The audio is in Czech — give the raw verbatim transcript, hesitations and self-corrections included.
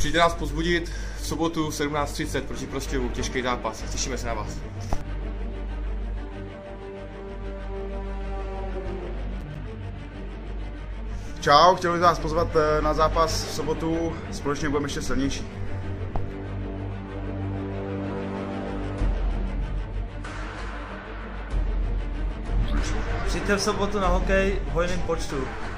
Přijďte nás pozbudit v sobotu sedmnáct třicet proti Prostějovu, těžký zápas. Těšíme se na vás. Čau, chtěl bych vás pozvat na zápas v sobotu, společně budeme ještě silnější. Přijďte v sobotu na hokej v hojném počtu.